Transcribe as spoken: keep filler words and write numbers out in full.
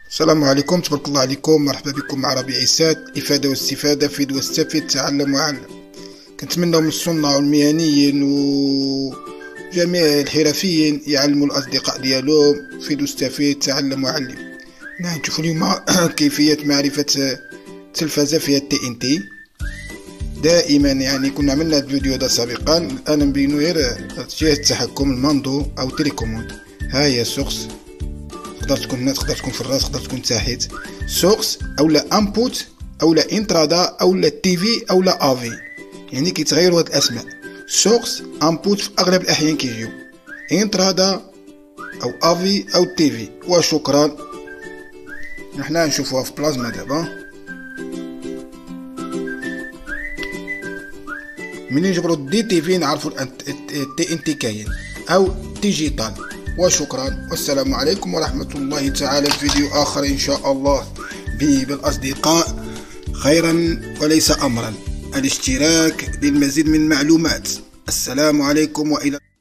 السلام عليكم، تبارك الله عليكم. مرحبا بكم مع ربيع عيسات. إفادة واستفادة، فيد واستفد، تعلم وعلم. كنتمنى من الصناع والمهنيين وجميع الحرفيين يعلموا الأصدقاء ديالهم. فيد واستفيد، تعلم وعلم. نشوف اليوم كيفية معرفة تلفزة فيها تي ان تي. دائما يعني كنا عملنا الفيديو هذا سابقا، الآن نبينو غير جهة التحكم، الماندو أو تيليكوموند. ها هي سورس، تقدر تكون هنا، تقدر تكون في الراس، تقدر تكون تحت. سورس اولا انبوت اولا انترادا اولا تي في اولا افي، يعني كيتغيروا هاد الاسماء. سورس انبوت في اغلب الاحيان كيجيو انترادا او افي او تي في. وشكرا. نحنا نشوفوها في بلازما دابا. منين نجبروا دي تي في نعرفوا تي ان تي كاين او ديجيتال. وشكرا، والسلام عليكم ورحمة الله تعالى. في فيديو آخر إن شاء الله بالأصدقاء. خيرا وليس أمرا، الاشتراك للمزيد من المعلومات. السلام عليكم وإلى